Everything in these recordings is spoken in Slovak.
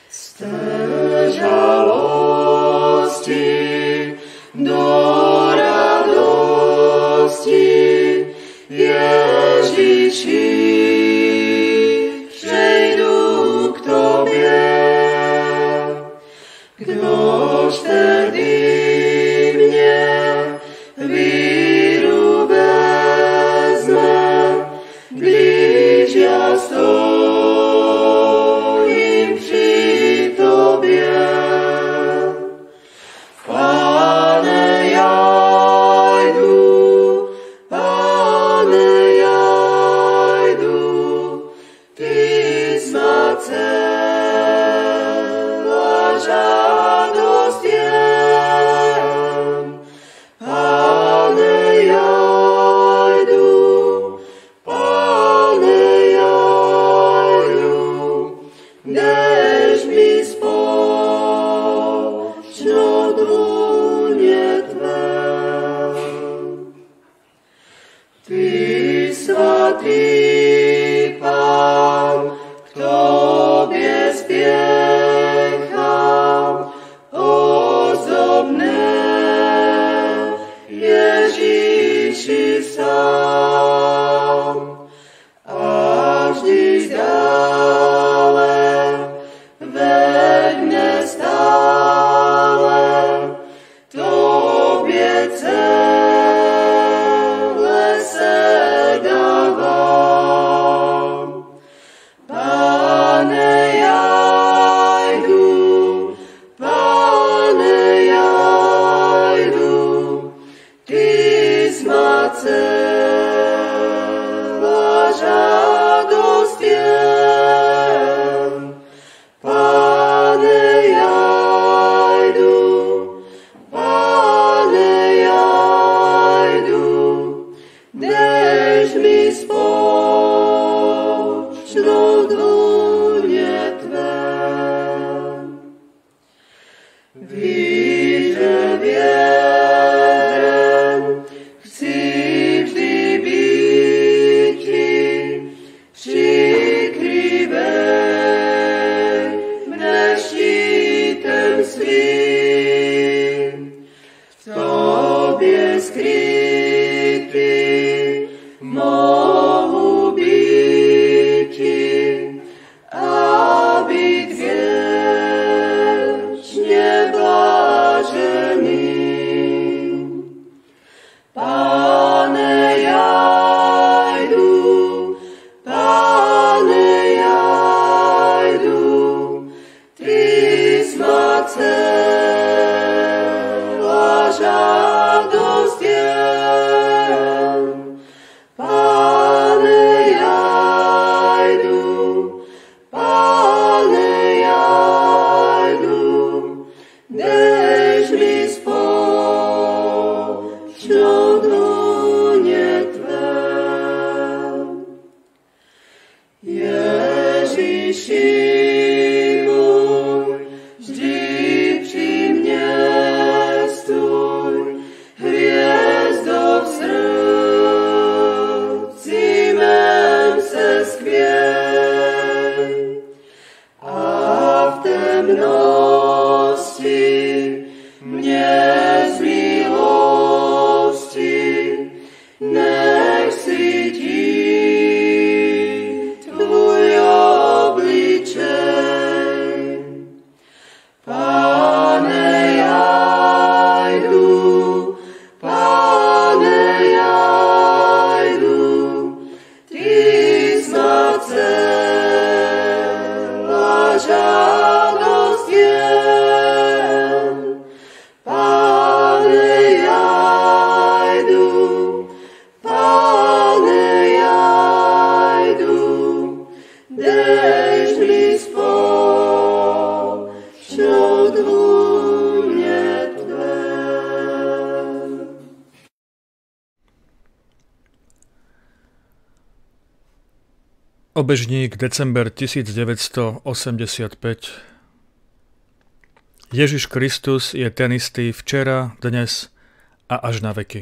Z té žalosti do radosti, Ježíši, přejdu k tobě. Kdož tedy mě víru vezme, když já stojím při tobě. Pane, já jdu, ty má celá žádost jen. Pane, já jdu, než mi spočnou důně tvé. Ty svatý Pán, k tobě spěchám, ozdobné Ježíši sám. A vždy zdále veď mne stále, tobě celé se dávám. Pane, já jdu, ty má celá žádost jen. Pane, já jdu, než mi spočnou důně tvé. Víře věren, chci vždy býti, přikryvej mne štítem svým. V tobě skrytý mohu býti a být věčně blažený. Pane, já jdu, ty má celá žádost jen. Pane, já jdu, než mi spočnou důně tvé. Ježíši můj, vždy při mně stůj, hvězdo v srdci mém se skvěj. A v temnosti mě z milosti nech svítí tvůj obličej. Pane, já jdu, ty má celá žádost jen. Pane, já jdu, než mi spočnou důně tvé. Obežník, december 1985. Ježiš Kristus je ten istý včera, dnes a až na veky.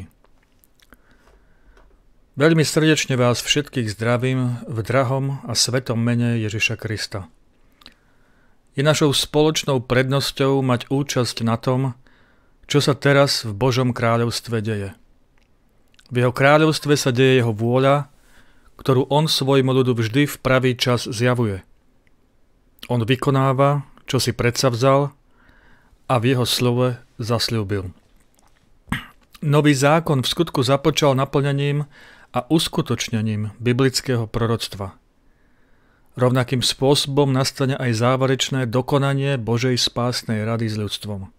Veľmi srdečne vás všetkých zdravím v drahom a svetom mene Ježiša Krista. Je našou spoločnou prednosťou mať účasť na tom, čo sa teraz v Božom kráľovstve deje. V jeho kráľovstve sa deje jeho vôľa, ktorú on svojmu ľudu vždy v pravý čas zjavuje. On vykonáva, čo si predsavzal a v jeho slove zasľúbil. Nový zákon v skutku započal naplnením a uskutočnením biblického proroctva. Rovnakým spôsobom nastane aj záverečné dokonanie Božej spásnej rady s ľudstvom.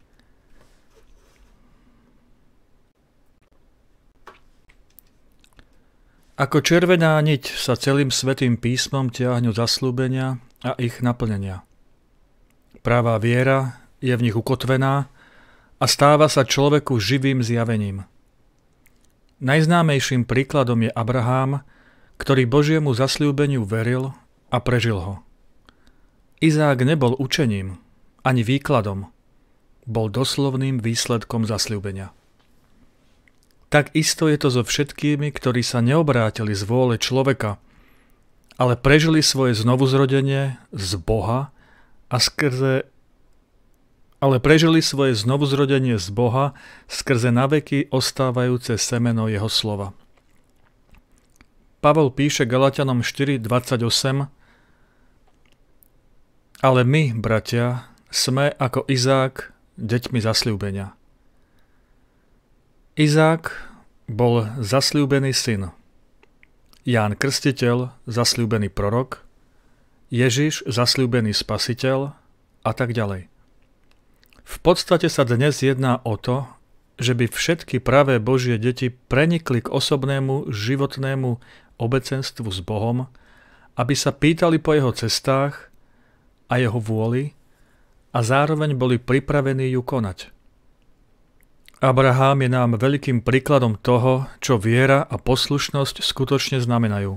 Ako červená niť sa celým svätým písmom tiahnu zasľúbenia a ich naplnenia. Pravá viera je v nich ukotvená a stáva sa človeku živým zjavením. Najznámejším príkladom je Abrahám, ktorý Božiemu zasľúbeniu veril a prežil ho. Izák nebol učením, ani výkladom, bol doslovným výsledkom zasľúbenia. Tak isto je to so všetkými, ktorí sa neobrátili z vôle človeka, ale prežili svoje znovuzrodenie z Boha a skrze naveky ostávajúce semeno jeho slova. Pavol píše Galatianom 4:28: Ale my, bratia, sme ako Izák deťmi zasľúbenia. Izák bol zasľúbený syn, Ján Krstiteľ zasľúbený prorok, Ježiš zasľúbený spasiteľ a tak ďalej. V podstate sa dnes jedná o to, že by všetky pravé Božie deti prenikli k osobnému životnému obecenstvu s Bohom, aby sa pýtali po jeho cestách a jeho vôli a zároveň boli pripravení ju konať. Abraham je nám veľkým príkladom toho, čo viera a poslušnosť skutočne znamenajú.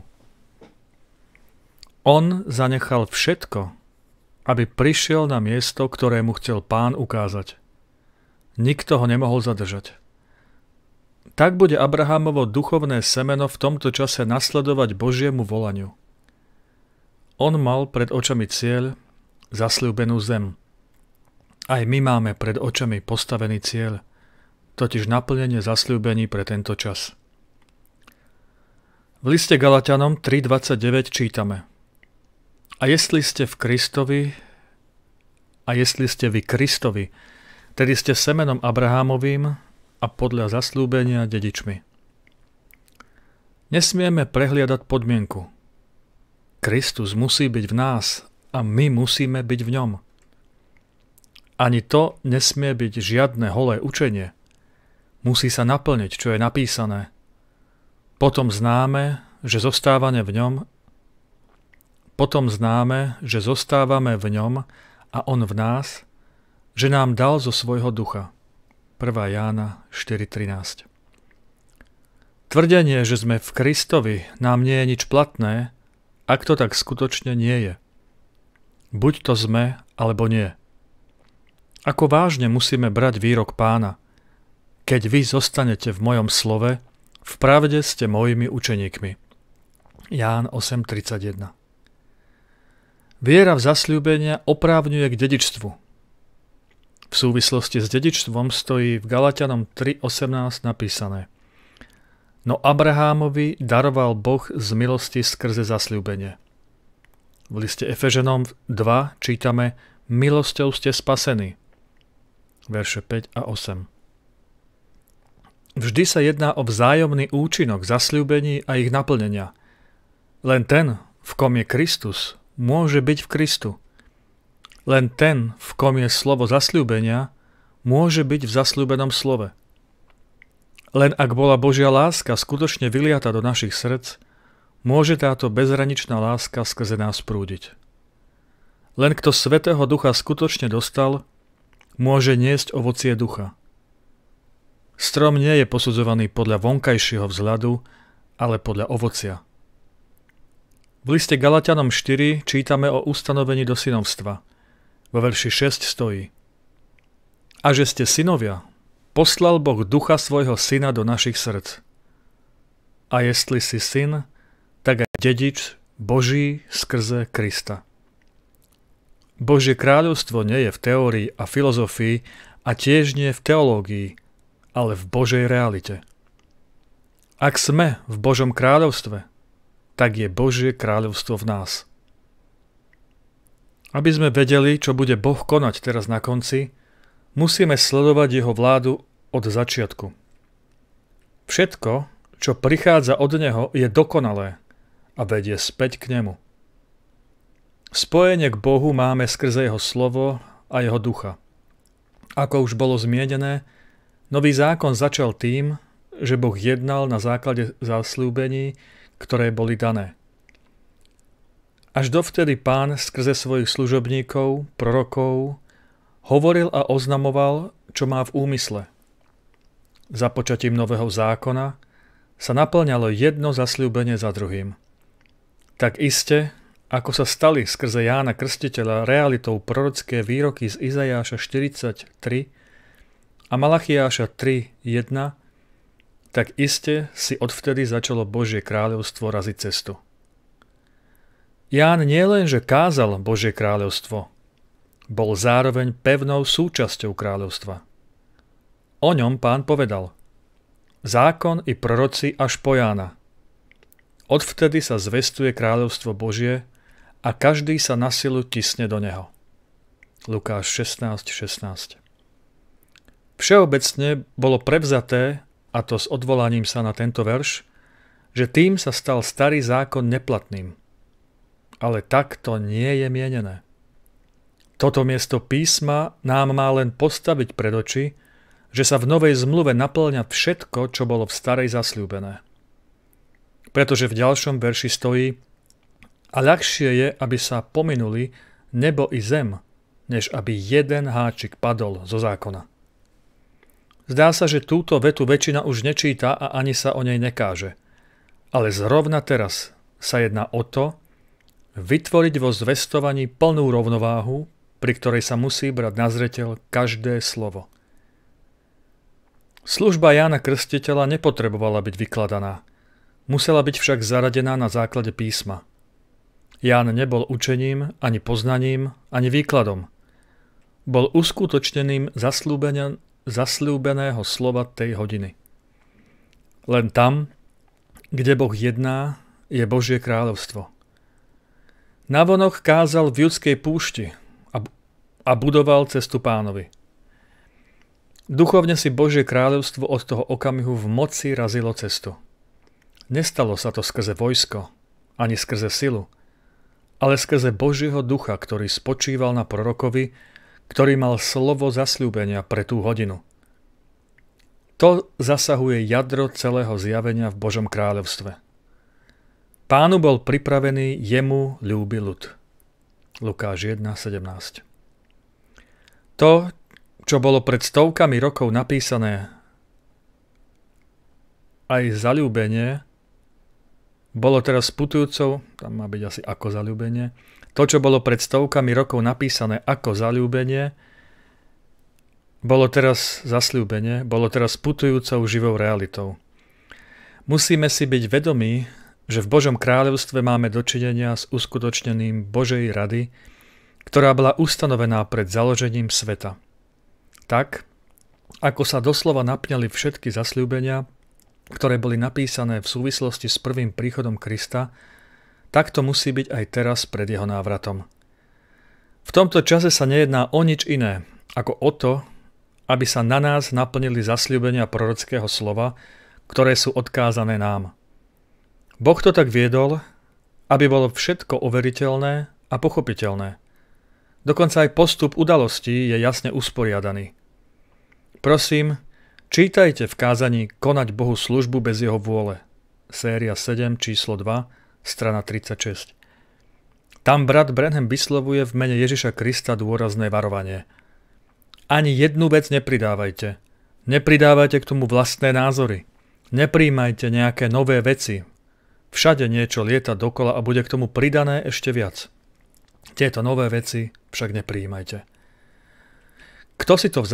On zanechal všetko, aby prišiel na miesto, ktorému chcel Pán ukázať. Nikto ho nemohol zadržať. Tak bude Abrahamovo duchovné semeno v tomto čase nasledovať Božiemu volaniu. On mal pred očami cieľ, zasľúbenú zem. Aj my máme pred očami postavený cieľ, totiž naplnenie zasľúbení pre tento čas. V liste Galatianom 3:29 čítame: A jestli ste vy Kristovi, tedy ste semenom Abrahámovým a podľa zasľúbenia dedičmi. Nesmieme prehliadať podmienku. Kristus musí byť v nás a my musíme byť v ňom. Ani to nesmie byť žiadne holé učenie. Musí sa naplniť, čo je napísané. Potom známe, že zostávame v ňom a on v nás, že nám dal zo svojho ducha. 1. Jána 4:13. Tvrdenie, že sme v Kristovi, nám nie je nič platné, ak to tak skutočne nie je. Buď to sme, alebo nie. Ako vážne musíme brať výrok Pána: Keď vy zostanete v mojom slove, v pravde ste mojimi učeníkmi. Ján 8:31. Viera v zasľúbenia oprávňuje k dedičstvu. V súvislosti s dedičstvom stojí v Galatianom 3:18 napísané: No Abrahámovi daroval Boh z milosti skrze zasľúbenie. V liste Efežanom 2 čítame: Milosťou ste spasení. Verše 5 a 8. Vždy sa jedná o vzájomný účinok zasľúbení a ich naplnenia. Len ten, v kom je Kristus, môže byť v Kristu. Len ten, v kom je slovo zasľúbenia, môže byť v zasľúbenom slove. Len ak bola Božia láska skutočne vyliata do našich srdc, môže táto bezhraničná láska skrze nás prúdiť. Len kto Svätého Ducha skutočne dostal, môže niesť ovocie ducha. Strom nie je posudzovaný podľa vonkajšieho vzhľadu, ale podľa ovocia. V liste Galatianom 4 čítame o ustanovení do synovstva. Vo verši 6 stojí: A že ste synovia, poslal Boh ducha svojho syna do našich srdc. A jestli si syn, tak aj dedič Boží skrze Krista. Božie kráľovstvo nie je v teórii a filozofii a tiež nie v teológii, ale v Božej realite. Ak sme v Božom kráľovstve, tak je Božie kráľovstvo v nás. Aby sme vedeli, čo bude Boh konať teraz na konci, musíme sledovať jeho vládu od začiatku. Všetko, čo prichádza od neho, je dokonalé a vedie späť k nemu. Spojenie k Bohu máme skrze jeho slovo a jeho ducha. Ako už bolo zmienené, nový zákon začal tým, že Boh jednal na základe zasľúbení, ktoré boli dané. Až dovtedy Pán skrze svojich služobníkov, prorokov, hovoril a oznamoval, čo má v úmysle. Započatím nového zákona sa naplňalo jedno zasľúbenie za druhým. Tak iste, ako sa stali skrze Jána Krstiteľa realitou prorocké výroky z Izajáša 43 a Malachiáša 3.1, tak iste si odvtedy začalo Božie kráľovstvo raziť cestu. Ján nielenže kázal Božie kráľovstvo, bol zároveň pevnou súčasťou kráľovstva. O ňom Pán povedal: zákon i proroci až po Jána. Odvtedy sa zvestuje kráľovstvo Božie a každý sa na silu tisne do neho. Lukáš 16.16. Všeobecne bolo prevzaté, a to s odvolaním sa na tento verš, že tým sa stal starý zákon neplatným. Ale tak to nie je mienené. Toto miesto písma nám má len postaviť pred oči, že sa v novej zmluve naplňa všetko, čo bolo v starej zasľúbené. Pretože v ďalšom verši stojí: a ľahšie je, aby sa pominuli nebo i zem, než aby jeden háčik padol zo zákona. Zdá sa, že túto vetu väčšina už nečíta a ani sa o nej nekáže. Ale zrovna teraz sa jedná o to, vytvoriť vo zvestovaní plnú rovnováhu, pri ktorej sa musí brať na zreteľ každé slovo. Služba Jána Krstiteľa nepotrebovala byť vykladaná. Musela byť však zaradená na základe písma. Ján nebol učením, ani poznaním, ani výkladom. Bol uskutočneným zasľúbeného slova tej hodiny. Len tam, kde Boh jedná, je Božie kráľovstvo. Navonok kázal v judskej púšti a budoval cestu Pánovi. Duchovne si Božie kráľovstvo od toho okamihu v moci razilo cestu. Nestalo sa to skrze vojsko, ani skrze silu, ale skrze Božieho ducha, ktorý spočíval na prorokovi, ktorý mal slovo zasľúbenia pre tú hodinu. To zasahuje jadro celého zjavenia v Božom kráľovstve. Pánu bol pripravený jemu ľúby ľud. Lukáš 1.17. To, čo bolo pred stovkami rokov napísané, aj zaľúbenie, bolo teraz putujúcou, tam má byť asi ako zaľúbenie, to, čo bolo pred stovkami rokov napísané ako zaľúbenie, bolo teraz zasľúbenie, bolo teraz putujúcou živou realitou. Musíme si byť vedomí, že v Božom kráľovstve máme dočinenia s uskutočnením Božej rady, ktorá bola ustanovená pred založením sveta. Tak, ako sa doslova napňali všetky zasľúbenia, ktoré boli napísané v súvislosti s prvým príchodom Krista, tak to musí byť aj teraz pred jeho návratom. V tomto čase sa nejedná o nič iné, ako o to, aby sa na nás naplnili zasľúbenia prorockého slova, ktoré sú odkázané nám. Boh to tak viedol, aby bolo všetko overiteľné a pochopiteľné. Dokonca aj postup udalostí je jasne usporiadaný. Prosím, čítajte v kázaní Konať Bohu službu bez jeho vôle. Séria 7, číslo 2, strana 36. Tam brat Branham vyslovuje v mene Ježiša Krista dôrazné varovanie. Ani jednu vec nepridávajte. Nepridávajte k tomu vlastné názory. Nepríjmajte nejaké nové veci. Všade niečo lieta dokola a bude k tomu pridané ešte viac. Tieto nové veci však nepríjmajte. Kto si to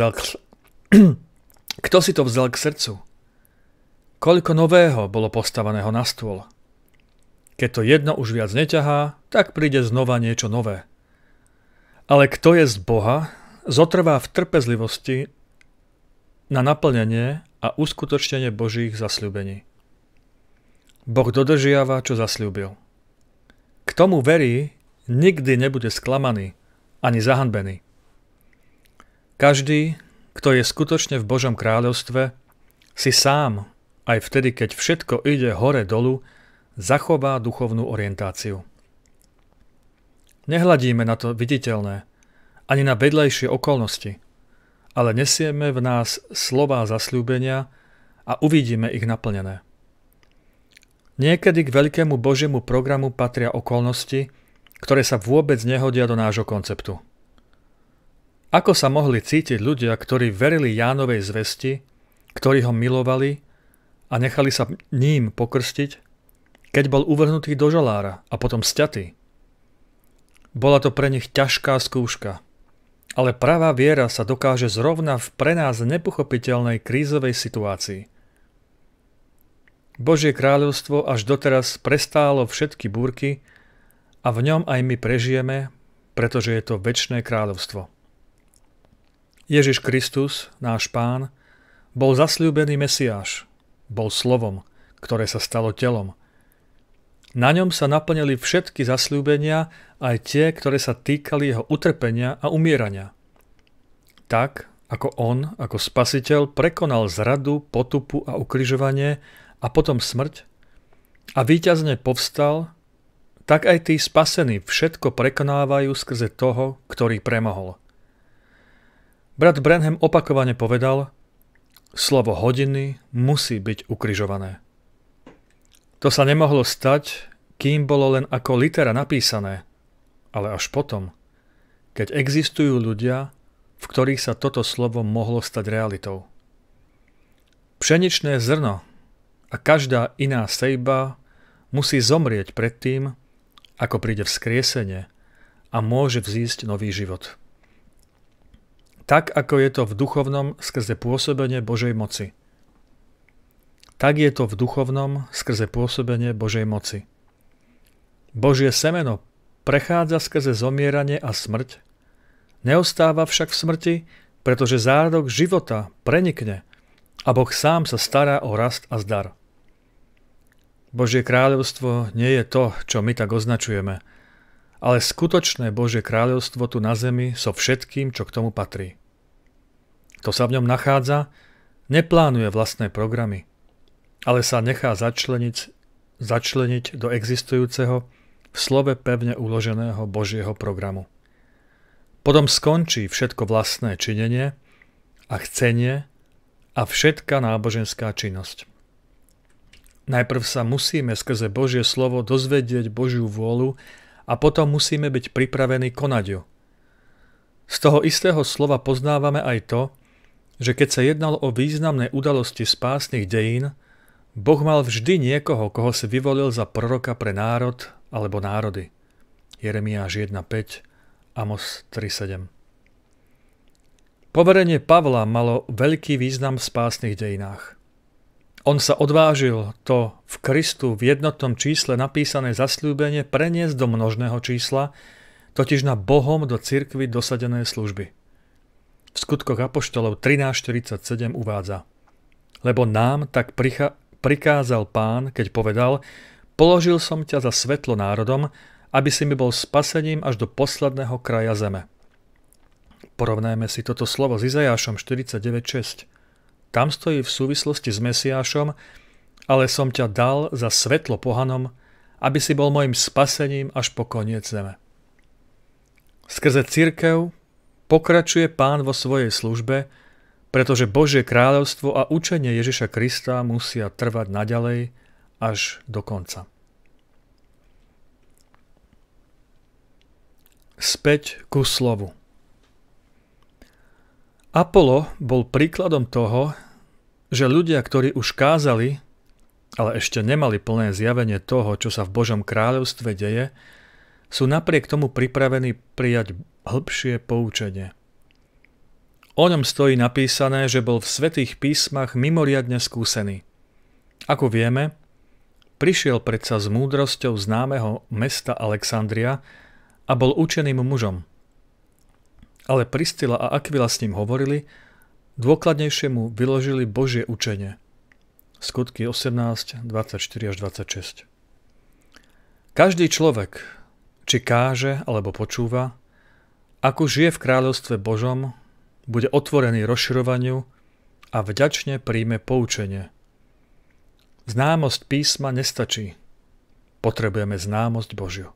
vzal k srdcu? Koľko nového bolo postavaného na stôl? Keď to jedno už viac neťahá, tak príde znova niečo nové. Ale kto je z Boha, zotrvá v trpezlivosti na naplnenie a uskutočnenie Božích zasľúbení. Boh dodržiava, čo zasľúbil. K tomu verí, nikdy nebude sklamaný ani zahanbený. Každý, kto je skutočne v Božom kráľovstve, si sám, aj vtedy, keď všetko ide hore dolu, zachová duchovnú orientáciu. Nehľadíme na to viditeľné, ani na vedlejšie okolnosti, ale nesieme v nás slová zasľúbenia a uvidíme ich naplnené. Niekedy k veľkému Božiemu programu patria okolnosti, ktoré sa vôbec nehodia do nášho konceptu. Ako sa mohli cítiť ľudia, ktorí verili Jánovej zvesti, ktorí ho milovali a nechali sa ním pokrstiť, keď bol uvrhnutý do žalára a potom sťatý? Bola to pre nich ťažká skúška, ale pravá viera sa dokáže zrovna v pre nás nepochopiteľnej krízovej situácii. Božie kráľovstvo až doteraz prestálo všetky búrky a v ňom aj my prežijeme, pretože je to večné kráľovstvo. Ježiš Kristus, náš Pán, bol zasľúbený Mesiáš, bol slovom, ktoré sa stalo telom. Na ňom sa naplnili všetky zasľúbenia, aj tie, ktoré sa týkali jeho utrpenia a umierania. Tak, ako on, ako spasiteľ, prekonal zradu, potupu a ukrižovanie a potom smrť a víťazne povstal, tak aj tí spasení všetko prekonávajú skrze toho, ktorý premohol. Brat Branham opakovane povedal, slovo hodiny musí byť ukrižované. To sa nemohlo stať, kým bolo len ako litera napísané, ale až potom, keď existujú ľudia, v ktorých sa toto slovo mohlo stať realitou. Pšeničné zrno a každá iná sejba musí zomrieť pred tým, ako príde vzkriesenie a môže vzísť nový život. Tak, ako je to v duchovnom skrze pôsobenie Božej moci. Tak je to v duchovnom skrze pôsobenie Božej moci. Božie semeno prechádza skrze zomieranie a smrť, neostáva však v smrti, pretože zárodok života prenikne a Boh sám sa stará o rast a zdar. Božie kráľovstvo nie je to, čo my tak označujeme, ale skutočné Božie kráľovstvo tu na zemi so všetkým, čo k tomu patrí. To sa v ňom nachádza, neplánuje vlastné programy, ale sa nechá začleniť do existujúceho v slove pevne uloženého Božieho programu. Potom skončí všetko vlastné činenie a chcenie a všetká náboženská činnosť. Najprv sa musíme skrze Božie slovo dozvedieť Božiu vôľu a potom musíme byť pripravení konať ju. Z toho istého slova poznávame aj to, že keď sa jednalo o významné udalosti spásnych dejín, Boh mal vždy niekoho, koho si vyvolil za proroka pre národ alebo národy. Jeremiáš 1.5, Amos 3.7. Poverenie Pavla malo veľký význam v spásnych dejinách. On sa odvážil to v Kristu v jednotnom čísle napísané zasľúbenie preniesť do množného čísla, totiž na Bohom do cirkvi dosadené služby. V Skutkoch apoštolov 13.47 uvádza: Lebo nám tak prikázal Pán, keď povedal: Položil som ťa za svetlo národom, aby si mi bol spasením až do posledného kraja zeme. Porovnajme si toto slovo s Izajášom 49.6. Tam stojí v súvislosti s Mesiášom: Ale som ťa dal za svetlo pohanom, aby si bol mojim spasením až po koniec zeme. Skrze cirkev pokračuje Pán vo svojej službe, pretože Božie kráľovstvo a učenie Ježiša Krista musia trvať naďalej až do konca. Späť ku slovu. Apollo bol príkladom toho, že ľudia, ktorí už kázali, ale ešte nemali plné zjavenie toho, čo sa v Božom kráľovstve deje, sú napriek tomu pripravení prijať hĺbšie poučenie. O ňom stojí napísané, že bol v svätých písmach mimoriadne skúsený. Ako vieme, prišiel predsa s múdrosťou známeho mesta Alexandria a bol učeným mužom. ale Priscila a Aquila s ním hovorili, dôkladnejšie mu vyložili Božie učenie. Skutky 18, 24 až 26. Každý človek, či káže alebo počúva, ako žije v kráľovstve Božom, bude otvorený rozširovaniu a vďačne príjme poučenie. Známosť písma nestačí. Potrebujeme známosť Božiu.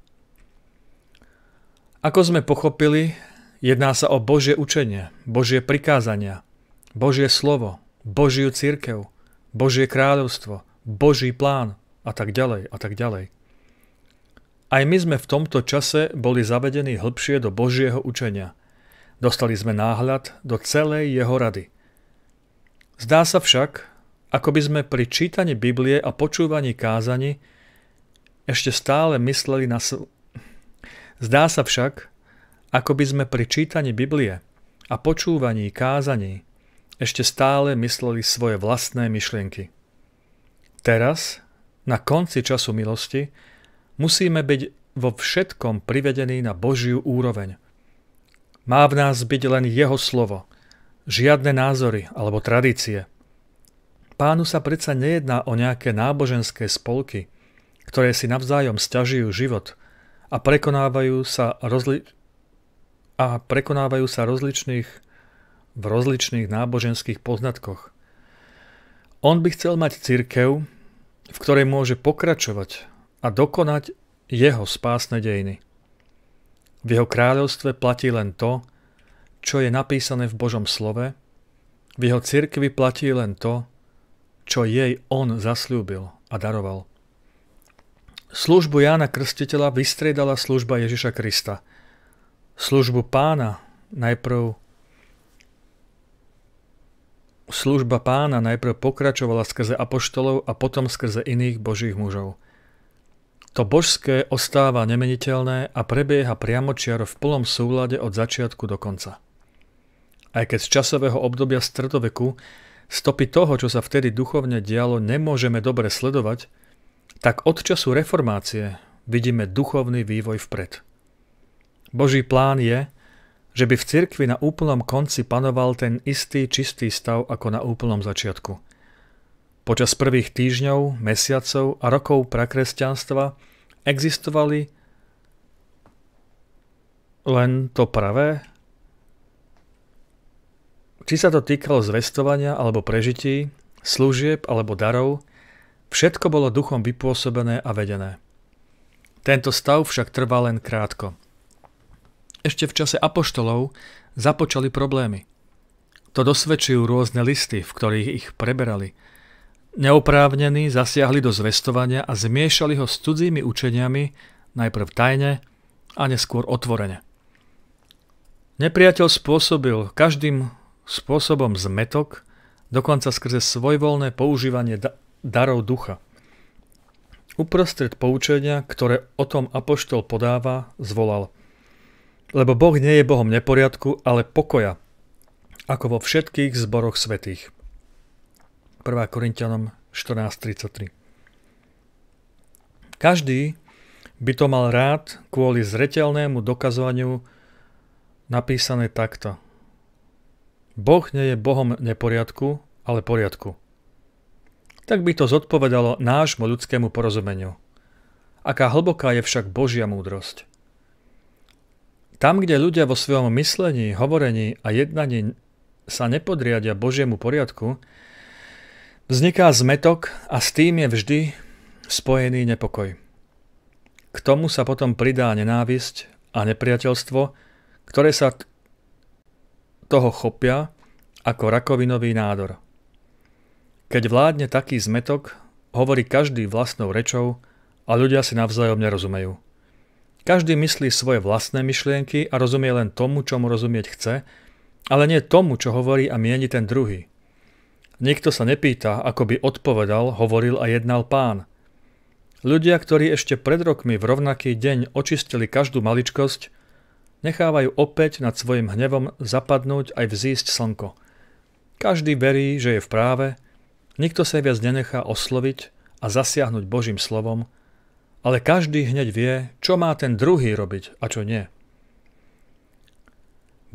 Ako sme pochopili, jedná sa o Božie učenie, Božie prikázania, Božie slovo, Božiu cirkev, Božie kráľovstvo, Boží plán a tak ďalej a tak ďalej. Aj my sme v tomto čase boli zavedení hlbšie do Božieho učenia. Dostali sme náhľad do celej jeho rady. Zdá sa však, ako by sme pri čítaní Biblie a počúvaní kázaní ešte stále mysleli na Zdá sa však, ako by sme pri čítaní Biblie a počúvaní kázaní ešte stále mysleli svoje vlastné myšlienky. Teraz, na konci času milosti, musíme byť vo všetkom privedení na Božiu úroveň. Má v nás byť len Jeho slovo, žiadne názory alebo tradície. Pánu sa predsa nejedná o nejaké náboženské spolky, ktoré si navzájom sťažujú život a prekonávajú sa v rozličných náboženských poznatkoch. On by chcel mať cirkev, v ktorej môže pokračovať a dokonať jeho spásne dejiny. V jeho kráľovstve platí len to, čo je napísané v Božom slove, v jeho cirkvi platí len to, čo jej on zasľúbil a daroval. Službu Jána Krstiteľa vystriedala služba Ježiša Krista. Služba pána najprv pokračovala skrze apoštolov a potom skrze iných Božích mužov. To božské ostáva nemeniteľné a prebieha priamočiaro v plnom súlade od začiatku do konca. Aj keď z časového obdobia stredoveku stopy toho, čo sa vtedy duchovne dialo, nemôžeme dobre sledovať, tak od času reformácie vidíme duchovný vývoj vpred. Boží plán je, že by v cirkvi na úplnom konci panoval ten istý čistý stav ako na úplnom začiatku. Počas prvých týždňov, mesiacov a rokov prakresťanstva existovali len to pravé? Či sa to týkalo zvestovania alebo prežití, služieb alebo darov, všetko bolo duchom vypôsobené a vedené. Tento stav však trval len krátko. Ešte v čase apoštolov započali problémy. To dosvedčujú rôzne listy, v ktorých ich preberali. Neoprávnení zasiahli do zvestovania a zmiešali ho s cudzími učeniami, najprv tajne a neskôr otvorene. Nepriateľ spôsobil každým spôsobom zmätok, dokonca skrze svojvoľné používanie darov ducha. Uprostred poučenia, ktoré o tom apoštol podáva, zvolal: Lebo Boh nie je Bohom neporiadku, ale pokoja, ako vo všetkých zboroch svätých. 1. Korinťanom 14.33. Každý by to mal rád kvôli zreteľnému dokazovaniu napísané takto. Boh nie je Bohom neporiadku, ale poriadku. Tak by to zodpovedalo nášmu ľudskému porozumeniu. Aká hlboká je však Božia múdrosť. Tam, kde ľudia vo svojom myslení, hovorení a jednaní sa nepodriadia Božiemu poriadku, vzniká zmätok a s tým je vždy spojený nepokoj. K tomu sa potom pridá nenávisť a nepriateľstvo, ktoré sa toho chopia ako rakovinový nádor. Keď vládne taký zmätok, hovorí každý vlastnou rečou a ľudia si navzájom nerozumejú. Každý myslí svoje vlastné myšlienky a rozumie len tomu, čo mu rozumieť chce, ale nie tomu, čo hovorí a mieni ten druhý. Nikto sa nepýta, ako by odpovedal, hovoril a jednal Pán. Ľudia, ktorí ešte pred rokmi v rovnaký deň očistili každú maličkosť, nechávajú opäť nad svojim hnevom zapadnúť aj vzísť slnko. Každý verí, že je v práve, nikto sa viac nenechá osloviť a zasiahnuť Božím slovom, ale každý hneď vie, čo má ten druhý robiť a čo nie.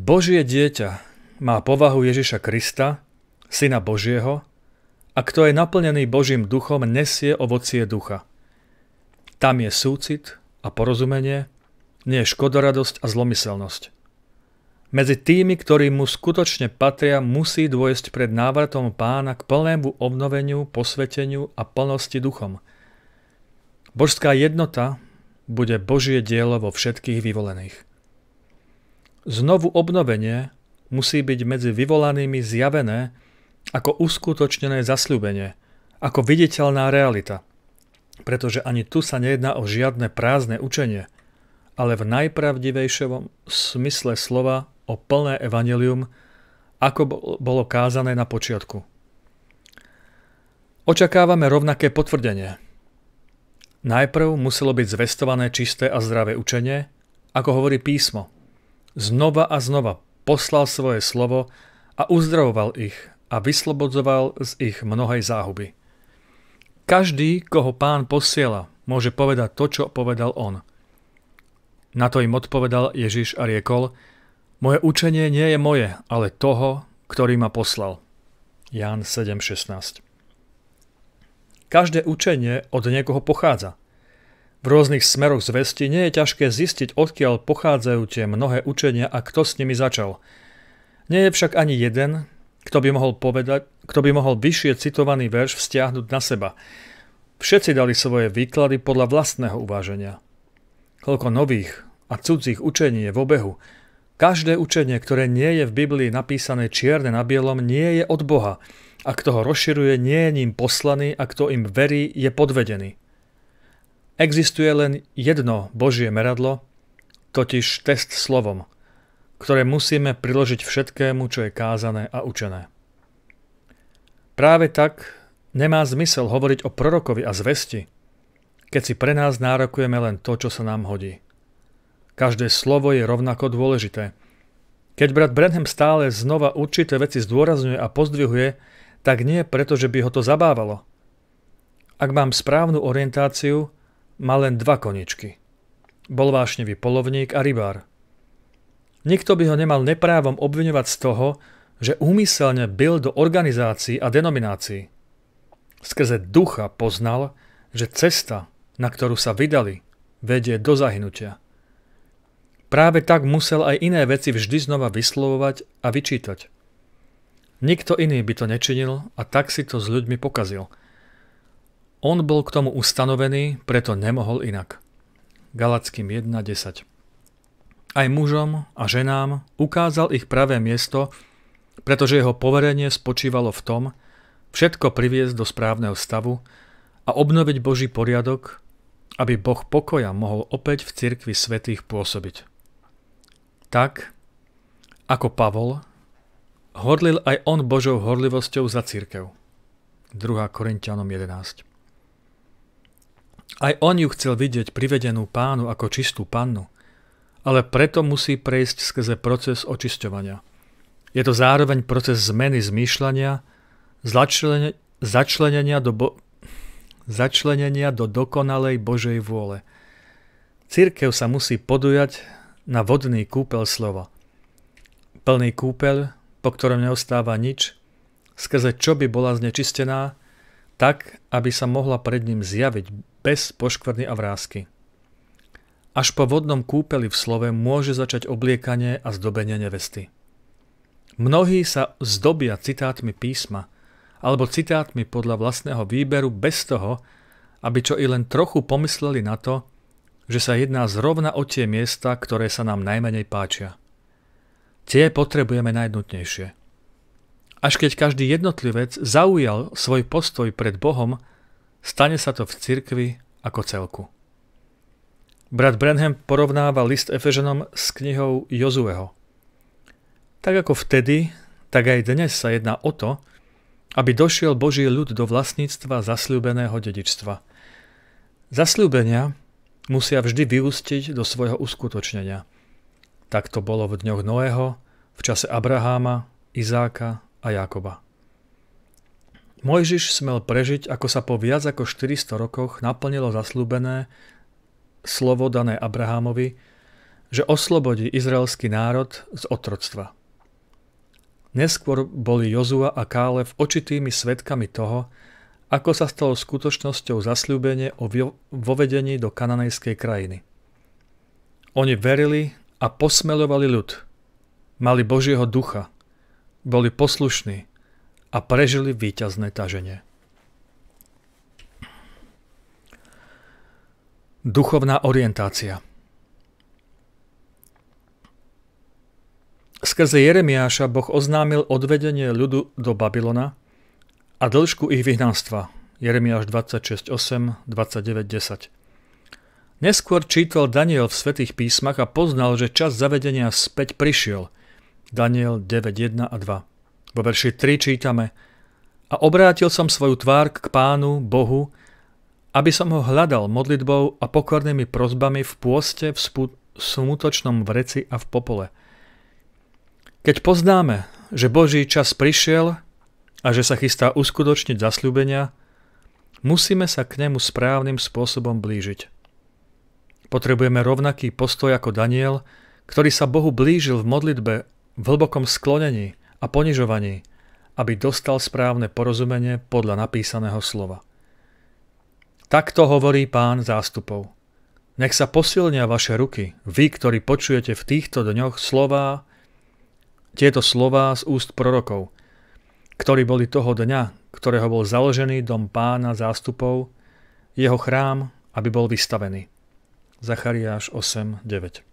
Božie dieťa má povahu Ježiša Krista, Syna Božieho, a kto je naplnený Božím duchom, nesie ovocie ducha. Tam je súcit a porozumenie, nie škodoradosť a zlomyselnosť. Medzi tými, ktorí mu skutočne patria, musí dôjsť pred návratom Pána k plnému obnoveniu, posveteniu a plnosti duchom. Božská jednota bude Božie dielo vo všetkých vyvolených. Znovu obnovenie musí byť medzi vyvolanými zjavené ako uskutočnené zasľúbenie, ako viditeľná realita. Pretože ani tu sa nejedná o žiadne prázdne učenie, ale v najpravdivejšom smysle slova o plné evanjelium, ako bolo kázané na počiatku. Očakávame rovnaké potvrdenie. Najprv muselo byť zvestované čisté a zdravé učenie, ako hovorí písmo. Znova a znova poslal svoje slovo a uzdravoval ich a vyslobodzoval z ich mnohej záhuby. Každý, koho Pán posiela, môže povedať to, čo povedal on. Na to im odpovedal Ježiš a riekol: Moje učenie nie je moje, ale toho, ktorý ma poslal. Ján 7.16. Každé učenie od niekoho pochádza. V rôznych smeroch zvesti nie je ťažké zistiť, odkiaľ pochádzajú tie mnohé učenia a kto s nimi začal. Nie je však ani jeden, kto by mohol vyššie citovaný verš vzťahnuť na seba. Všetci dali svoje výklady podľa vlastného uváženia. Koľko nových a cudzích učení je v obehu. Každé učenie, ktoré nie je v Biblii napísané čierne na bielom, nie je od Boha. A kto ho rozširuje, nie je ním poslaný, a kto im verí, je podvedený. Existuje len jedno Božie meradlo, totiž test slovom, ktoré musíme priložiť všetkému, čo je kázané a učené. Práve tak nemá zmysel hovoriť o prorokovi a zvesti, keď si pre nás nárokujeme len to, čo sa nám hodí. Každé slovo je rovnako dôležité. Keď brat Branham stále znova určité veci zdôrazňuje a pozdvihuje, tak nie preto, že by ho to zabávalo. Ak mám správnu orientáciu, má len 2 koničky. Bol vášnevý polovník a rybár. Nikto by ho nemal neprávom obviňovať z toho, že úmyselne bil do organizácií a denominácií. Skrze ducha poznal, že cesta, na ktorú sa vydali, vedie do zahynutia. Práve tak musel aj iné veci vždy znova vyslovovať a vyčítať. Nikto iný by to nečinil a tak si to s ľuďmi pokazil. On bol k tomu ustanovený, preto nemohol inak. Galackým 1.10. Aj mužom a ženám ukázal ich pravé miesto, pretože jeho poverenie spočívalo v tom, všetko priviesť do správneho stavu a obnoviť Boží poriadok, aby Boh pokoja mohol opäť v cirkvi svätých pôsobiť. Tak, ako Pavol, horlil aj on Božou horlivosťou za cirkev. 2. Korinťanom 11. Aj on ju chcel vidieť privedenú Pánu ako čistú pannu, ale preto musí prejsť skrze proces očisťovania. Je to zároveň proces zmeny zmýšľania, začlenenia do dokonalej Božej vôle. Cirkev sa musí podujať na vodný kúpeľ slova. Plný kúpeľ, po ktorom neostáva nič, skrze čo by bola znečistená, tak, aby sa mohla pred ním zjaviť bez poškvrny a vrásky. Až po vodnom kúpeli v slove môže začať obliekanie a zdobenie nevesty. Mnohí sa zdobia citátmi písma alebo citátmi podľa vlastného výberu bez toho, aby čo i len trochu pomysleli na to, že sa jedná zrovna o tie miesta, ktoré sa nám najmenej páčia. Tie potrebujeme najnutnejšie. Až keď každý jednotlivec zaujal svoj postoj pred Bohom, stane sa to v cirkvi ako celku. Brat Branham porovnáva list Efežanom s knihou Jozueho. Tak ako vtedy, tak aj dnes sa jedná o to, aby došiel Boží ľud do vlastníctva zasľúbeného dedičstva. Zasľúbenia musia vždy vyústiť do svojho uskutočnenia. Tak to bolo v dňoch Noého, v čase Abraháma, Izáka a Jákoba. Mojžiš smel prežiť, ako sa po viac ako 400 rokoch naplnilo zasľúbené slovo dané Abrahámovi, že oslobodí izraelský národ z otroctva. Neskôr boli Jozua a Kálev očitými svedkami toho, ako sa stalo skutočnosťou zasľúbenie o vovedení do kananejskej krajiny. Oni verili a posmeľovali ľud, mali Božieho ducha, boli poslušní a prežili víťazné taženie. Duchovná orientácia. Skrze Jeremiáša Boh oznámil odvedenie ľudu do Babylona a dĺžku ich vyhnanstva. Jeremiáš 26.8, 29.10. Neskôr čítal Daniel v svätých písmach a poznal, že čas zavedenia späť prišiel. Daniel 9.1 a 2. Vo verši 3 čítame: A obrátil som svoju tvár k Pánu, Bohu, aby som ho hľadal modlitbou a pokornými prosbami v pôste, v smutočnom vreci a v popole. Keď poznáme, že Boží čas prišiel a že sa chystá uskutočniť zasľúbenia, musíme sa k nemu správnym spôsobom blížiť. Potrebujeme rovnaký postoj ako Daniel, ktorý sa Bohu blížil v modlitbe, v hlbokom sklonení a ponižovaní, aby dostal správne porozumenie podľa napísaného slova. Takto hovorí Pán zástupov. Nech sa posilnia vaše ruky, vy, ktorí počujete v týchto dňoch tieto slová z úst prorokov, ktorí boli toho dňa, ktorého bol založený dom Pána zástupov, jeho chrám, aby bol vystavený. Zachariáš 8.9.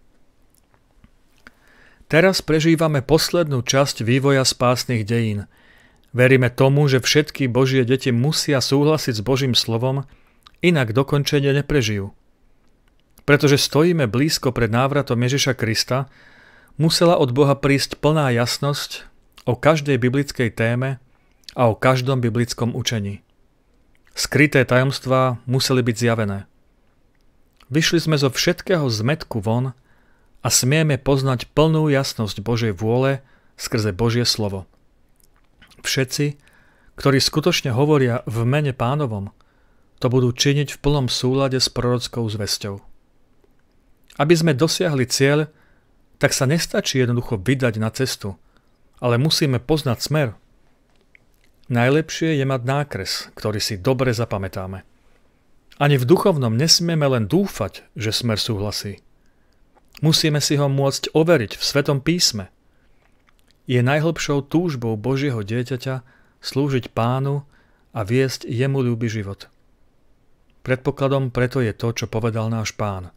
Teraz prežívame poslednú časť vývoja spásnych dejín. Veríme tomu, že všetky Božie deti musia súhlasiť s Božím slovom, inak dokončenie neprežijú. Pretože stojíme blízko pred návratom Ježiša Krista, musela od Boha prísť plná jasnosť o každej biblickej téme a o každom biblickom učení. Skryté tajomstvá museli byť zjavené. Vyšli sme zo všetkého zmätku von a smieme poznať plnú jasnosť Božej vôle skrze Božie slovo. Všetci, ktorí skutočne hovoria v mene Pánovom, to budú činiť v plnom súlade s prorockou zvesťou. Aby sme dosiahli cieľ, tak sa nestačí jednoducho vydať na cestu, ale musíme poznať smer. Najlepšie je mať nákres, ktorý si dobre zapamätáme. Ani v duchovnom nesmieme len dúfať, že smer súhlasí. Musíme si ho môcť overiť v Svetom písme. Je najhlbšou túžbou Božieho dieťaťa slúžiť Pánu a viesť jemu ľúby život. Predpokladom preto je to, čo povedal náš Pán.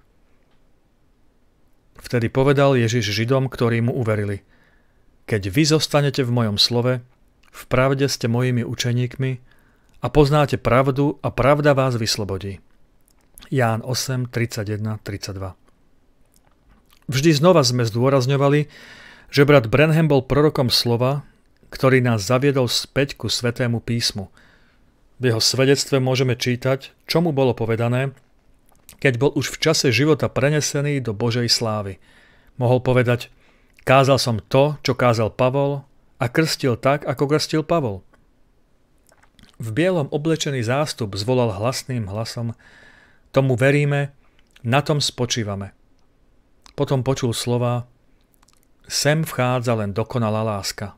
Vtedy povedal Ježiš Židom, ktorí mu uverili: Keď vy zostanete v mojom slove, v pravde ste mojimi učeníkmi a poznáte pravdu a pravda vás vyslobodí. Ján 8, 31, 32. Vždy znova sme zdôrazňovali, že brat Branham bol prorokom slova, ktorý nás zaviedol späť ku Svätému písmu. V jeho svedectve môžeme čítať, čo mu bolo povedané, keď bol už v čase života prenesený do Božej slávy. Mohol povedať: Kázal som to, čo kázal Pavol, a krstil tak, ako krstil Pavol. V bielom oblečený zástup zvolal hlasným hlasom: Tomu veríme, na tom spočívame. Potom počul slova: Sem vchádza len dokonalá láska.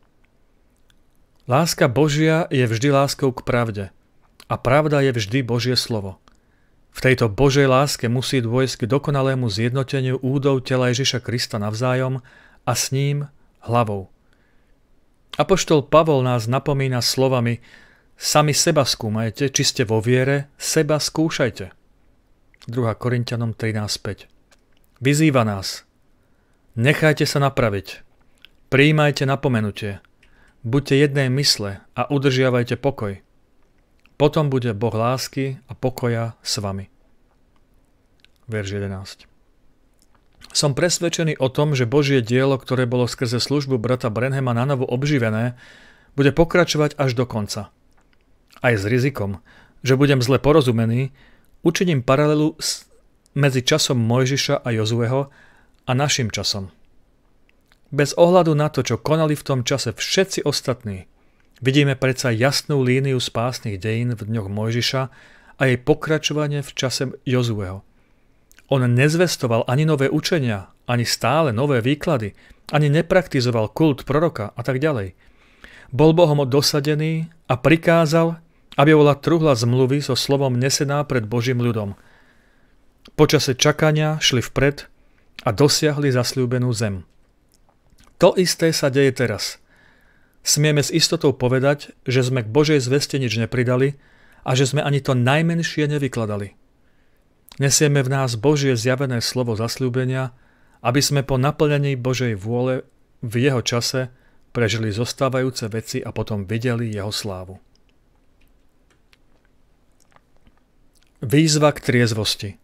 Láska Božia je vždy láskou k pravde a pravda je vždy Božie slovo. V tejto Božej láske musí dôjsť k dokonalému zjednoteniu údov tela Ježiša Krista navzájom a s ním hlavou. Apoštol Pavol nás napomína slovami: Sami seba skúmajte, či ste vo viere, seba skúšajte. 2. Korinťanom 13.5. Vyzýva nás: Nechajte sa napraviť, prijímajte napomenutie, buďte jednej mysle a udržiavajte pokoj. Potom bude Boh lásky a pokoja s vami. Verš 11. Som presvedčený o tom, že Božie dielo, ktoré bolo skrze službu brata Branhama nanovo obživené, bude pokračovať až do konca. Aj s rizikom, že budem zle porozumený, učiním paralelu medzi časom Mojžiša a Jozueho a našim časom. Bez ohľadu na to, čo konali v tom čase všetci ostatní, vidíme predsa jasnú líniu spásnych dejín v dňoch Mojžiša a jej pokračovanie v čase Jozueho. On nezvestoval ani nové učenia, ani stále nové výklady, ani nepraktizoval kult proroka a tak ďalej. Bol Bohom dosadený a prikázal, aby bola truhla zmluvy so slovom nesená pred Božím ľudom. Počase čakania šli vpred a dosiahli zasľúbenú zem. To isté sa deje teraz. Smieme s istotou povedať, že sme k Božej zveste nič nepridali a že sme ani to najmenšie nevykladali. Nesieme v nás Božie zjavené slovo zasľúbenia, aby sme po naplnení Božej vôle v jeho čase prežili zostávajúce veci a potom videli jeho slávu. Výzva k triezvosti.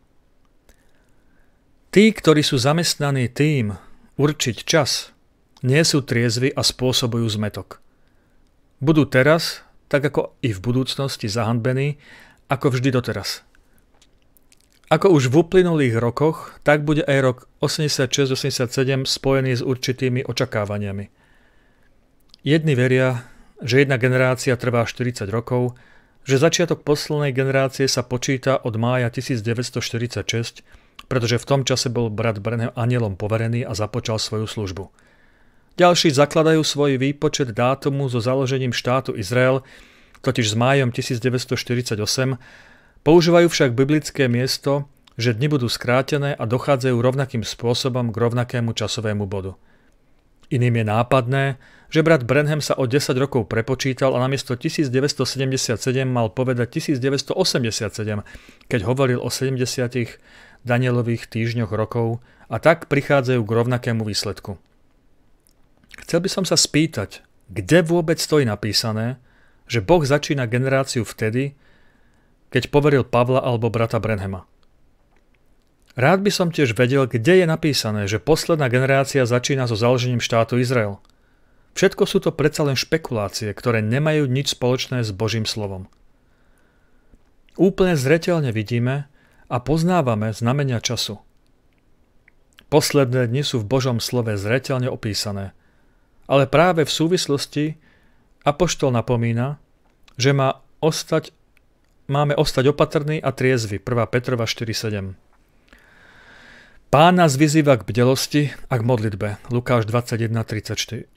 Tí, ktorí sú zamestnaní tým určiť čas, nie sú triezvi a spôsobujú zmätok. Budú teraz, tak ako i v budúcnosti, zahanbení, ako vždy doteraz. Ako už v uplynulých rokoch, tak bude aj rok 86-87 spojený s určitými očakávaniami. Jedni veria, že jedna generácia trvá 40 rokov, že začiatok poslednej generácie sa počíta od mája 1946, pretože v tom čase bol brat Branham anjelom poverený a započal svoju službu. Ďalší zakladajú svoj výpočet dátumu so založením štátu Izrael, totiž s májom 1948, používajú však biblické miesto, že dni budú skrátené a dochádzajú rovnakým spôsobom k rovnakému časovému bodu. Iným je nápadné, že brat Branham sa o 10 rokov prepočítal a namiesto 1977 mal povedať 1987, keď hovoril o 70 Danielových týždňoch rokov, a tak prichádzajú k rovnakému výsledku. Chcel by som sa spýtať, kde vôbec stojí napísané, že Boh začína generáciu vtedy, keď poveril Pavla alebo brata Branhama. Rád by som tiež vedel, kde je napísané, že posledná generácia začína so založením štátu Izrael. Všetko sú to predsa len špekulácie, ktoré nemajú nič spoločné s Božím slovom. Úplne zreteľne vidíme a poznávame znamenia času. Posledné dni sú v Božom slove zreteľne opísané, ale práve v súvislosti apoštol napomína, že máme ostať opatrní a triezvi. 1. Petrova 4.7. Pán nás vyzýva k bdelosti a k modlitbe. Lukáš 21.36.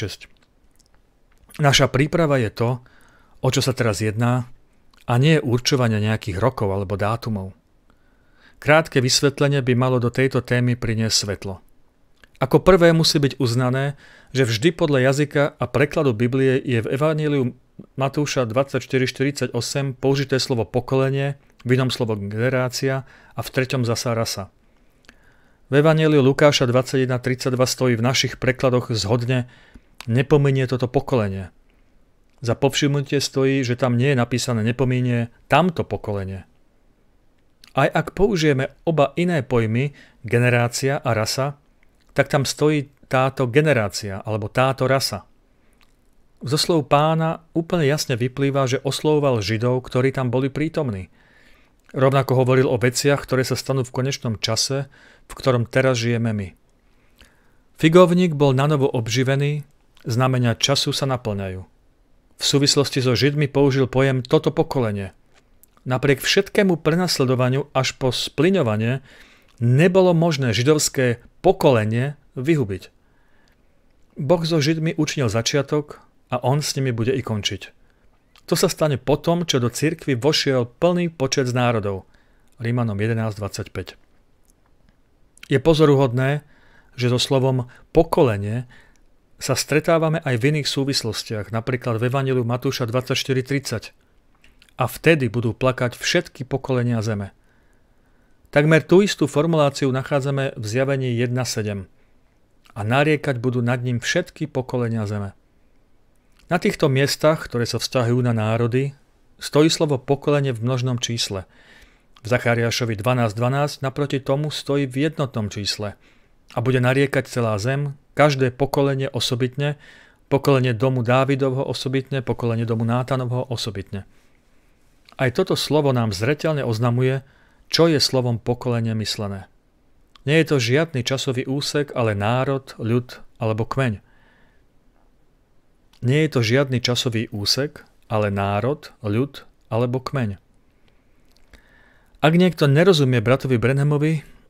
Naša príprava je to, o čo sa teraz jedná, a nie je určovanie nejakých rokov alebo dátumov. Krátke vysvetlenie by malo do tejto témy priniesť svetlo. Ako prvé musí byť uznané, že vždy podľa jazyka a prekladu Biblie je v Evanjeliu Matúša 24.48 použité slovo pokolenie, v inom slovo generácia a v treťom zasa rasa. V Evanjeliu Lukáša 21.32 stojí v našich prekladoch zhodne nepominie toto pokolenie. Za povšimnutie stojí, že tam nie je napísané nepominie tamto pokolenie. Aj ak použijeme oba iné pojmy, generácia a rasa, tak tam stojí táto generácia alebo táto rasa. Zo slov Pána úplne jasne vyplýva, že oslovoval Židov, ktorí tam boli prítomní. Rovnako hovoril o veciach, ktoré sa stanú v konečnom čase, v ktorom teraz žijeme my. Figovník bol nanovo obživený, znamenia času sa naplňajú. V súvislosti so Židmi použil pojem toto pokolenie. Napriek všetkému prenasledovaniu až po splyňovanie nebolo možné židovské pokolenie vyhubiť. Boh so Židmi učinil začiatok a on s nimi bude i končiť. To sa stane potom, čo do cirkvi vošiel plný počet z národov. Rímanom 11.25. Je pozoruhodné, že so slovom pokolenie sa stretávame aj v iných súvislostiach, napríklad v Evanjeliu Matúša 24.30. A vtedy budú plakať všetky pokolenia zeme. Takmer tú istú formuláciu nachádzame v Zjavení 1.7. A nariekať budú nad ním všetky pokolenia zeme. Na týchto miestach, ktoré sa vzťahujú na národy, stojí slovo pokolenie v množnom čísle. V Zachariášovi 12.12 naproti tomu stojí v jednotnom čísle. A bude nariekať celá zem, každé pokolenie osobitne, pokolenie domu Dávidovho osobitne, pokolenie domu Nátanovho osobitne. Aj toto slovo nám zreteľne oznamuje, čo je slovom pokolenie myslené. Nie je to žiadny časový úsek, ale národ, ľud alebo kmeň. Nie je to žiadny časový úsek, ale národ, ľud alebo kmeň. Ak niekto nerozumie bratovi Branhamovi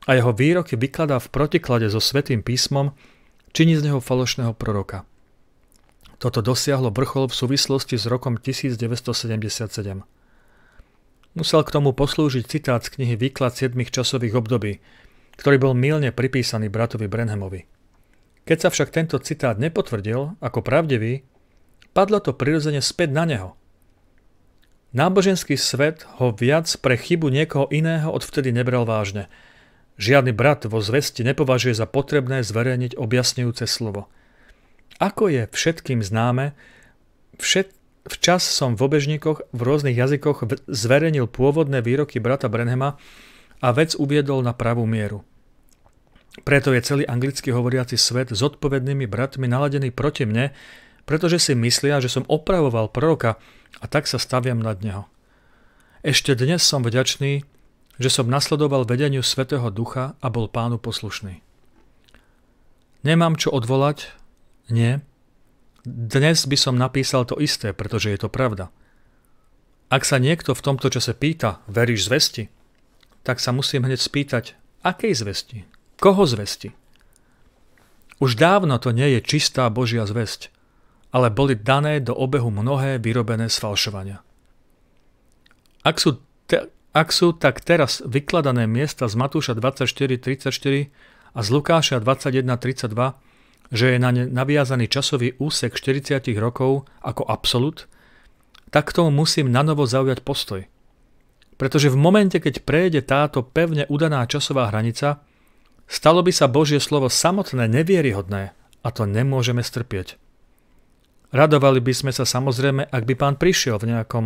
a jeho výroky vykladá v protiklade so Svätým písmom, činí z neho falošného proroka. Toto dosiahlo vrchol v súvislosti s rokom 1977. Musel k tomu poslúžiť citát z knihy Výklad 7 časových období, ktorý bol mylne pripísaný bratovi Branhamovi. Keď sa však tento citát nepotvrdil ako pravdivý, padlo to prirodzene späť na neho. Náboženský svet ho viac pre chybu niekoho iného odvtedy nebral vážne. Žiadny brat vo zvesti nepovažuje za potrebné zverejniť objasňujúce slovo. Ako je všetkým známe, včas som v obežníkoch v rôznych jazykoch zverejnil pôvodné výroky brata Branhama a vec uviedol na pravú mieru. Preto je celý anglicky hovoriaci svet s odpovednými bratmi naladený proti mne, pretože si myslia, že som opravoval proroka a tak sa staviam nad neho. Ešte dnes som vďačný, že som nasledoval vedeniu Svätého Ducha a bol Pánu poslušný. Nemám čo odvolať? Nie. Dnes by som napísal to isté, pretože je to pravda. Ak sa niekto v tomto čase pýta, veríš zvesti? Tak sa musím hneď spýtať, akej zvesti? Koho zvesti? Už dávno to nie je čistá Božia zvesť, ale boli dané do obehu mnohé vyrobené sfalšovania. Ak sú tak teraz vykladané miesta z Matúša 24:34 a z Lukáša 21:32, že je na ne naviazaný časový úsek 40 rokov ako absolút, tak k tomu musím nanovo zaujať postoj. Pretože v momente, keď prejde táto pevne udaná časová hranica, stalo by sa Božie slovo samotné nevieryhodné a to nemôžeme strpieť. Radovali by sme sa samozrejme, ak by Pán prišiel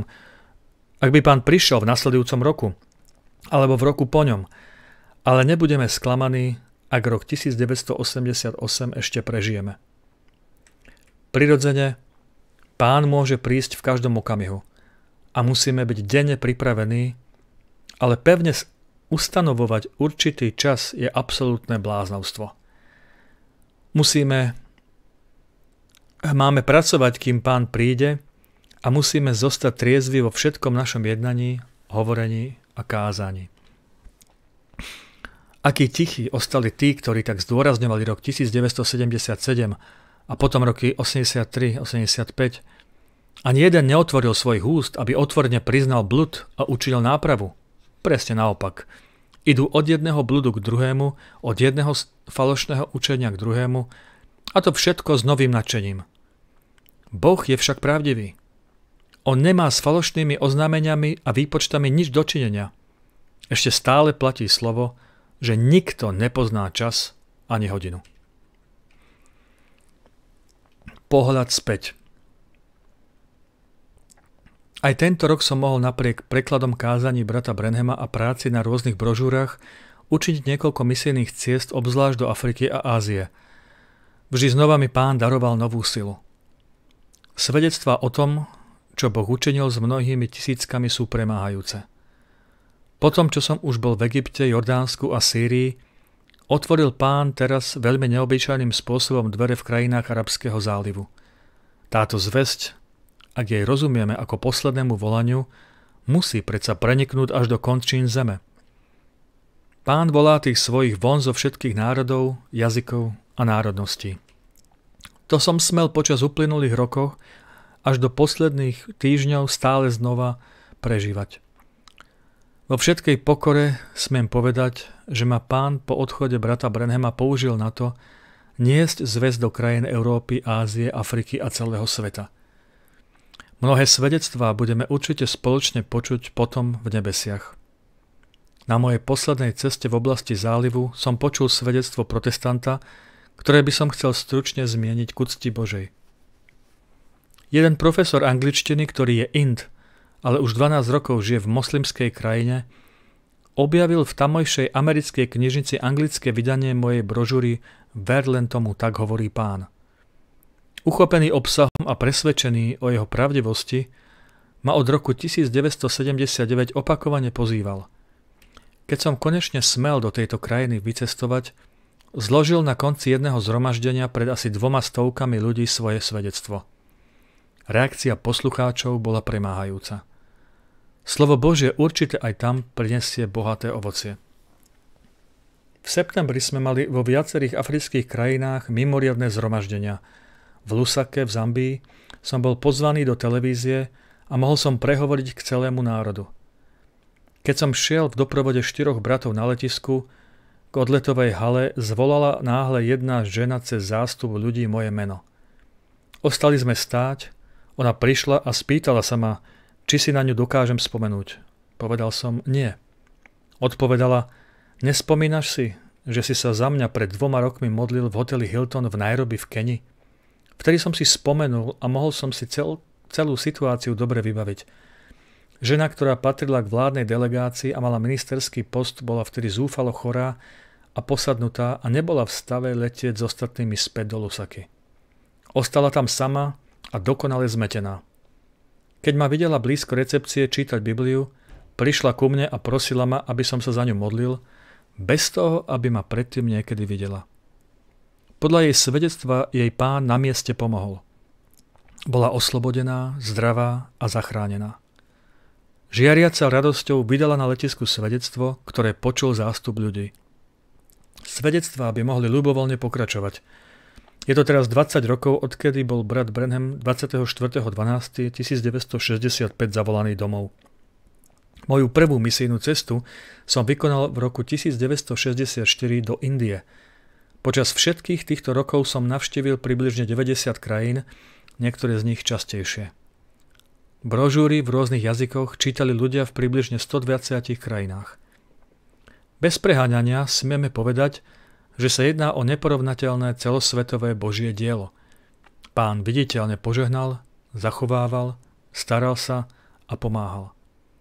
v nasledujúcom roku, alebo v roku po ňom, ale nebudeme sklamaní, ak rok 1988 ešte prežijeme. Prirodzene, Pán môže prísť v každom okamihu a musíme byť denne pripravení, ale pevne ustanovovať určitý čas je absolútne bláznovstvo. Máme pracovať, kým Pán príde a musíme zostať triezvi vo všetkom našom jednaní, hovorení a kázaní. Akí tichí ostali tí, ktorí tak zdôrazňovali rok 1977 a potom roky 83, 85. Ani jeden neotvoril svojich úst, aby otvorene priznal blud a učinil nápravu. Presne naopak. Idú od jedného bludu k druhému, od jedného falošného učenia k druhému, a to všetko s novým nadšením. Boh je však pravdivý. On nemá s falošnými oznámeniami a výpočtami nič dočinenia. Ešte stále platí slovo, že nikto nepozná čas ani hodinu. Pohľad späť. Aj tento rok som mohol napriek prekladom kázaní brata Branhama a práci na rôznych brožúrach učiniť niekoľko misijných ciest obzvlášť do Afriky a Ázie. Vždy znova mi Pán daroval novú silu. Svedectvá o tom, čo Boh učinil s mnohými tisíckami, sú premáhajúce. Potom, čo som už bol v Egypte, Jordánsku a Sýrii, otvoril Pán teraz veľmi neobyčajným spôsobom dvere v krajinách Arabského zálivu. Táto zvesť, ak jej rozumieme ako poslednému volaniu, musí predsa preniknúť až do končín zeme. Pán volá tých svojich von zo všetkých národov, jazykov a národností. To som smel počas uplynulých rokov až do posledných týždňov stále znova prežívať. Vo všetkej pokore smiem povedať, že ma Pán po odchode brata Branhama použil na to niesť zvesť do krajín Európy, Ázie, Afriky a celého sveta. Mnohé svedectvá budeme určite spoločne počuť potom v nebesiach. Na mojej poslednej ceste v oblasti zálivu som počul svedectvo protestanta, ktoré by som chcel stručne zmieniť k úcti Božej. Jeden profesor angličtiny, ktorý je Ind, ale už 12 rokov žije v moslimskej krajine, objavil v tamojšej americkej knižnici anglické vydanie mojej brožúry Ver len tomu tak hovorí Pán. Uchopený obsahom a presvedčený o jeho pravdivosti, ma od roku 1979 opakovane pozýval. Keď som konečne smel do tejto krajiny vycestovať, zložil na konci jedného zhromaždenia pred asi 200 ľudí svoje svedectvo. Reakcia poslucháčov bola premáhajúca. Slovo Božie určite aj tam prinesie bohaté ovocie. V septembri sme mali vo viacerých afrických krajinách mimoriadne zhromaždenia. V Lusake v Zambii som bol pozvaný do televízie a mohol som prehovoriť k celému národu. Keď som šiel v doprovode 4 bratov na letisku, k odletovej hale zvolala náhle jedna žena cez zástup ľudí moje meno. Ostali sme stáť, ona prišla a spýtala sa ma, či si na ňu dokážem spomenúť. Povedal som nie. Odpovedala, nespomínaš si, že si sa za mňa pred 2 rokmi modlil v hoteli Hilton v Nairobi v Keni? Vtedy som si spomenul a mohol som si celú situáciu dobre vybaviť. Žena, ktorá patrila k vládnej delegácii a mala ministerský post, bola vtedy zúfalo chorá a posadnutá a nebola v stave letieť s ostatnými späť do Lusaky. Ostala tam sama a dokonale zmetená. Keď ma videla blízko recepcie čítať Bibliu, prišla ku mne a prosila ma, aby som sa za ňu modlil, bez toho, aby ma predtým niekedy videla. Podľa jej svedectva jej Pán na mieste pomohol. Bola oslobodená, zdravá a zachránená. Žiariaca radosťou vydala na letisku svedectvo, ktoré počul zástup ľudí. Svedectvá by mohli ľubovoľne pokračovať. Je to teraz 20 rokov, odkedy bol brat Branham 24.12.1965 zavolaný domov. Moju prvú misijnú cestu som vykonal v roku 1964 do Indie. Počas všetkých týchto rokov som navštívil približne 90 krajín, niektoré z nich častejšie. Brožúry v rôznych jazykoch čítali ľudia v približne 120 krajinách. Bez preháňania smieme povedať, že sa jedná o neporovnateľné celosvetové Božie dielo. Pán viditeľne požehnal, zachovával, staral sa a pomáhal.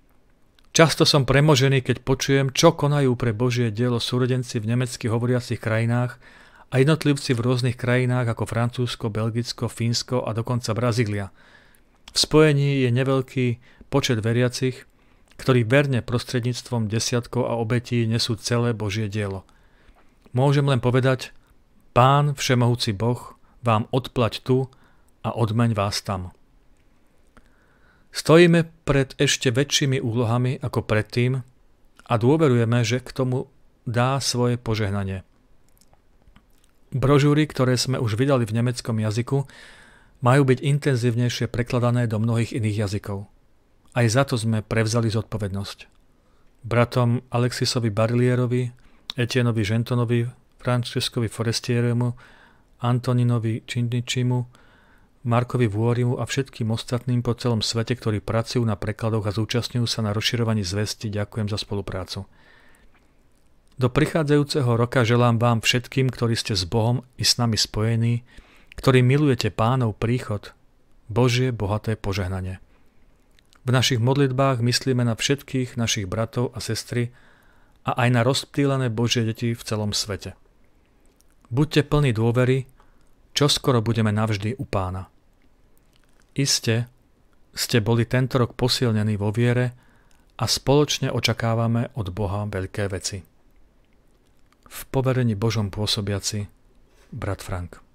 Často som premožený, keď počujem, čo konajú pre Božie dielo súrodenci v nemecky hovoriacich krajinách a jednotlivci v rôznych krajinách ako Francúzsko, Belgicko, Fínsko a dokonca Brazília. V spojení je neveľký počet veriacich, ktorí verne prostredníctvom desiatkov a obetí nesú celé Božie dielo. Môžem len povedať, Pán Všemohúci Boh vám odplať tu a odmeň vás tam. Stojíme pred ešte väčšími úlohami ako predtým a dôverujeme, že k tomu dá svoje požehnanie. Brožúry, ktoré sme už vydali v nemeckom jazyku, majú byť intenzívnejšie prekladané do mnohých iných jazykov. Aj za to sme prevzali zodpovednosť. Bratom Alexisovi Barilierovi, Etienovi Gentonovi, Francescovi Forestierimu, Antoninovi Činničimu, Markovi Vuorimu a všetkým ostatným po celom svete, ktorí pracujú na prekladoch a zúčastňujú sa na rozširovaní zvesti, ďakujem za spoluprácu. Do prichádzajúceho roka želám vám všetkým, ktorí ste s Bohom i s nami spojení, ktorí milujete Pánov príchod, Božie bohaté požehnanie. V našich modlitbách myslíme na všetkých našich bratov a sestry a aj na rozptýlené Božie deti v celom svete. Buďte plní dôvery, čoskoro budeme navždy u Pána. Iste ste boli tento rok posilnení vo viere a spoločne očakávame od Boha veľké veci. V poverení Božom pôsobiaci brat Frank.